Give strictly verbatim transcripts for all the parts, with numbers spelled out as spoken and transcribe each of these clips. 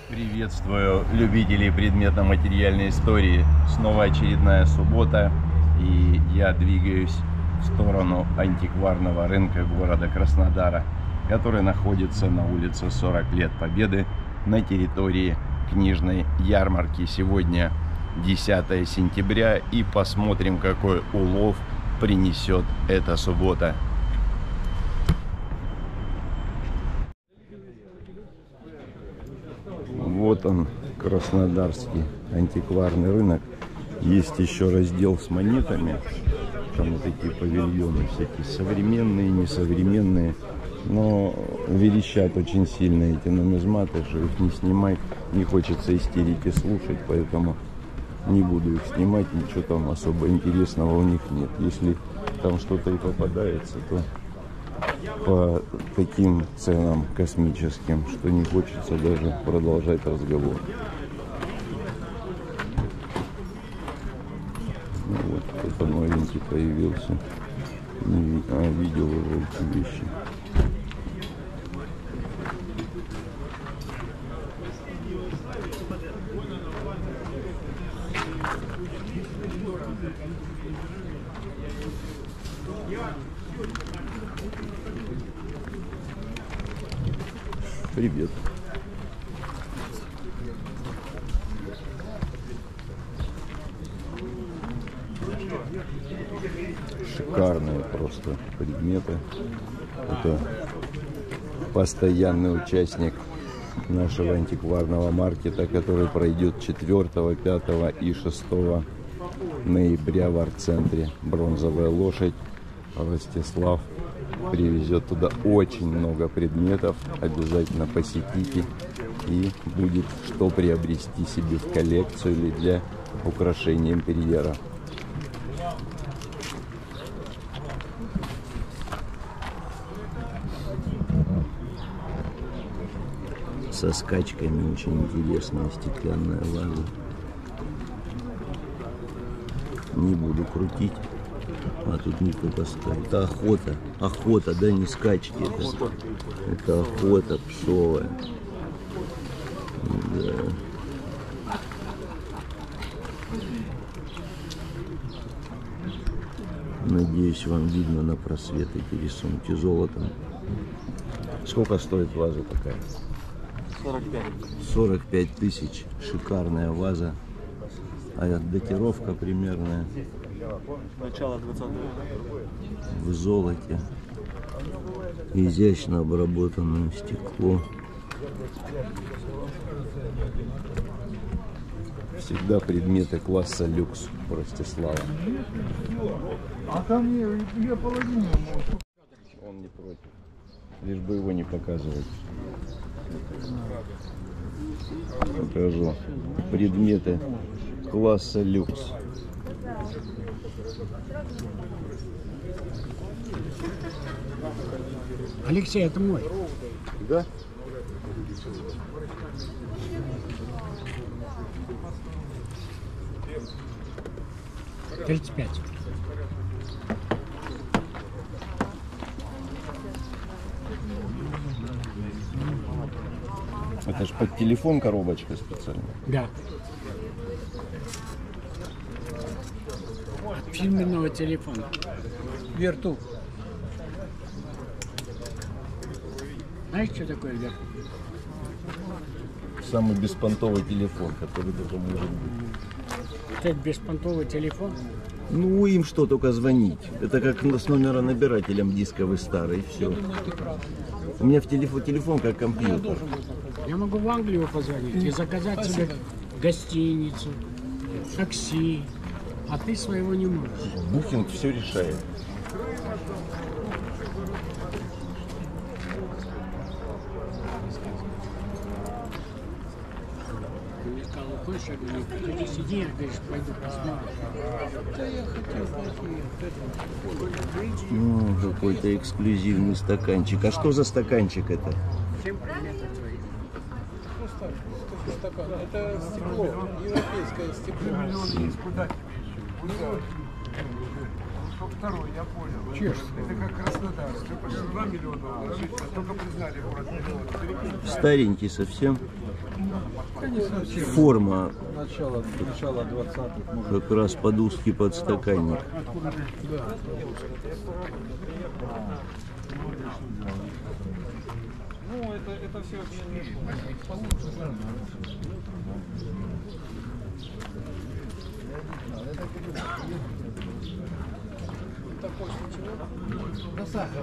Приветствую любителей предметно-материальной истории. Снова очередная суббота, и я двигаюсь в сторону антикварного рынка города Краснодара, который находится на улице сорок лет Победы на территории книжной ярмарки. Сегодня десятое сентября, и посмотрим, какой улов принесет эта суббота. Вот он, краснодарский антикварный рынок. Есть еще раздел с монетами. Там вот такие павильоны всякие, современные, несовременные. Но верещат очень сильно эти нумизматы, что их не снимать. Не хочется истерики слушать, поэтому не буду их снимать. Ничего там особо интересного у них нет. Если там что-то и попадается, то по таким ценам космическим, что не хочется даже продолжать разговор. Ну вот, кто-то новенький появился. Не, а, видел уже эти вещи. Привет. Шикарные просто предметы. Это постоянный участник нашего антикварного маркета, который пройдет четвёртого, пятого и шестого ноября в арт-центре. Бронзовая лошадь. Ростислав привезет туда очень много предметов. Обязательно посетите, и будет что приобрести себе в коллекцию или для украшения интерьера. Со скачками очень интересная стеклянная ваза. Не буду крутить. А тут никто поставит. Это охота. Охота, да, не скачки. Это, это охота псовая. Да. Надеюсь, вам видно на просвет эти рисунки золотом. Сколько стоит ваза такая? сорок пять. сорок пять тысяч. Шикарная ваза. А датировка примерная. Начало двадцатого века. В золоте. Изящно обработанное стекло. Всегда предметы класса люкс. Ростислава. А ко мне я половину. Он не против. Лишь бы его не показывать. Покажу. Предметы класса люкс. Алексей, это мой. Да? тридцать пять. Это ж под телефон коробочка специально. Да. От фирменного телефона. Верту. Знаешь, что такое верту? Самый беспонтовый телефон, который даже может быть. Это беспонтовый телефон. Ну, им что, только звонить. Это как с номера набирателем дисковый старый, все. У меня в телефон, телефон как компьютер. Я могу в Англию позвонить и заказать себе гостиницу, такси, а ты своего не можешь. Букинг все решает. Ты мне сказал, хочешь, я говорю, ты сиди, я говорю, пойду посмотрю. Да я хотел пойти. Ну, какой-то эксклюзивный стаканчик. А что за стаканчик это? Всем приметы твои. Стакан. Это стекло, европейское стекло. Куда тебе еще? Второй, я понял. Чешский. Это как Краснодар. Уже почти два миллиона жителей. Только признали город миллион. Старенький совсем. не совсем. Форма Начало, начало двадцатых, может. как раз под узкий подстаканник. Ну, это, это все вообще на сахар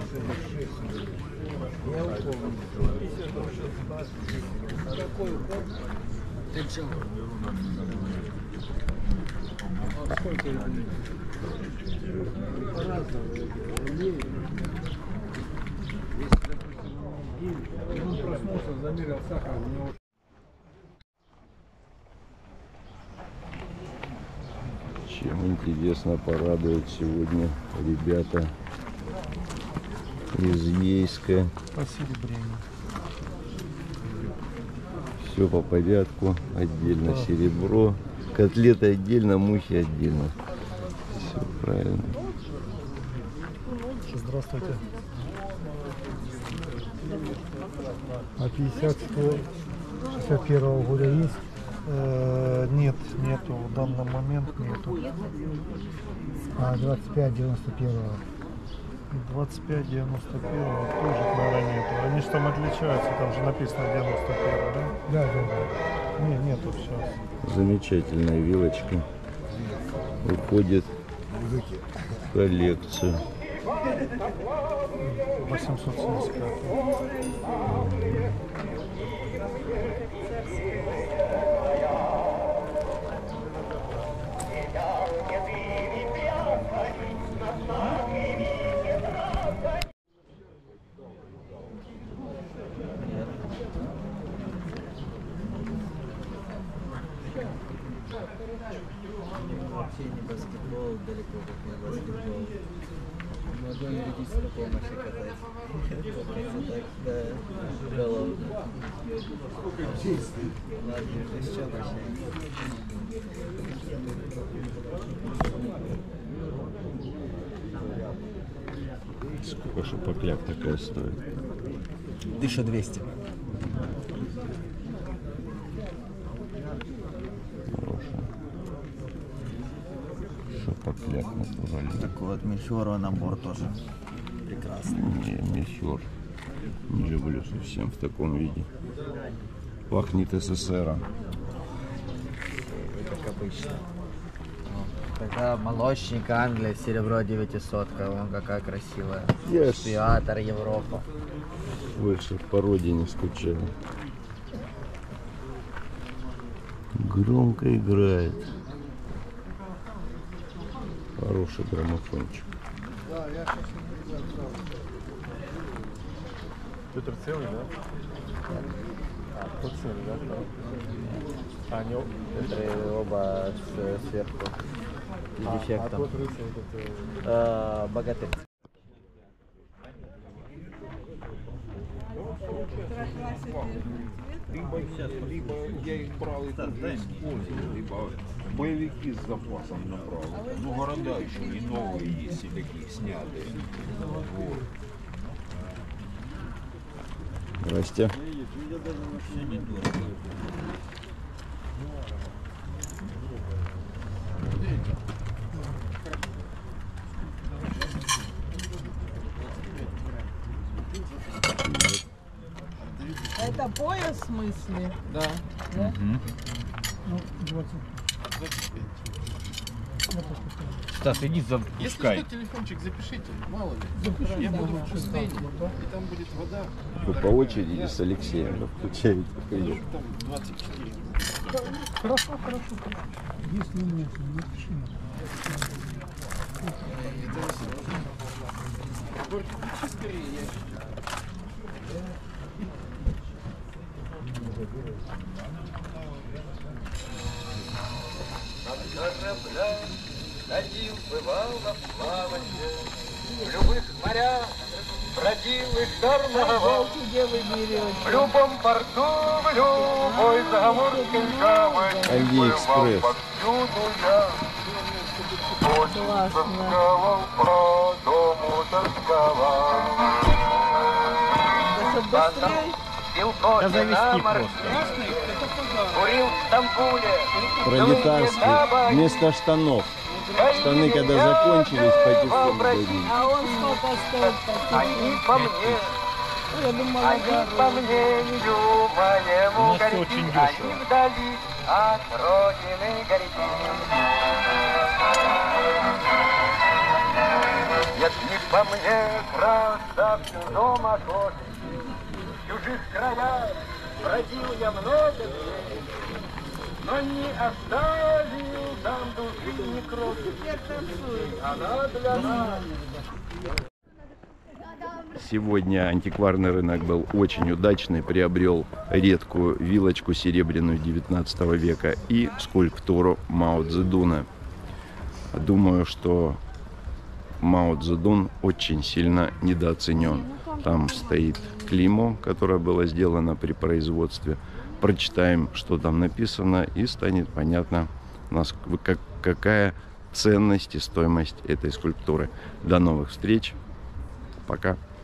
я упомню. Какой укол? Ты чё? А сколько это? По-разному. Если, допустим, он проснулся, замерил сахар, у него... Чем интересно порадуют сегодня ребята из Ейска. Посеребрение. Все по порядку. Отдельно серебро. Котлеты отдельно, мухи отдельно. Все правильно. Здравствуйте. А пятьдесят сто шестьдесят первого года есть? Э, нет, нету. В данный момент нету. А двадцать пять девяносто первого? двадцать пять девяносто первого тоже, наверное, нету. Они же там отличаются, там же написано девяносто первый, да? Да, да, да. Не, нету сейчас. Замечательная вилочка. Уходит в коллекцию. восемьсот семьдесят пять. Вообще не баскетбол, далеко как не баскетбол. Могу юридической помощи катать. Только так, да, голову. Ладно, ты что вообще? Сколько шапокляк такая стоит? тысяча двести. Хорошая. Шапокляк натуральный. Так вот, Мельхиорова набор тоже прекрасный. Не, мельхиор. Не люблю совсем в таком виде. Пахнет СССР. Как обычно. Тогда молочник Англия, серебро девятисотка, вон какая красивая. Yes. Шпиатор Европа. Больше по родине скучаю. Громко играет. Хороший граммофончик. Петр целый, да? А, тот целый, да? А, не... Это оба с, сверху. С А, дефектом. тот рыцарь, это... А, богатырь. Либо, либо я их брал и тут же использовал, либо боевики с запасом направо. Ну, города еще и новые есть, и такие снятые. Вот. Здрасте. Это пояс в смысле? Да. Ну, двадцать. Стас, иди Если запускай. что, телефончик запишите, мало ли. Я буду в пустыне, и там будет вода. Вы по очереди с Алексеем да, включаете прием. Там двадцать четыре. Хорошо, хорошо, хорошо. Если нет, не пиши. Горько, включи скорее, я Ходил, бывал на плаванье, в любых морях бродил и шторновал, в любом порту, в любой заморской гавани Алиэкспресс. повсюду я. Очень тосковал, по дому тосковал. Быстрее. пил кофе на морке, курил в Стамбуле. Пролетарский. Вместо штанов. Штаны, когда закончились, патефон дадим. А он сколько стоит? Они по мне, Я думала, они по мнению моему горячи, они вдали от родины горячи. Если по мне, красавцу дома охоты, в чужих краях бродил я много дней, но не оставил там души ни крови. Она для нас. Сегодня антикварный рынок был очень удачный, приобрел редкую вилочку серебряную девятнадцатого века и скульптуру Мао Цзэдуна. Думаю, что Мао Цзэдун очень сильно недооценен. Там стоит клеймо, которое было сделано при производстве. Прочитаем, что там написано, и станет понятно, какая ценность и стоимость этой скульптуры. До новых встреч. Пока.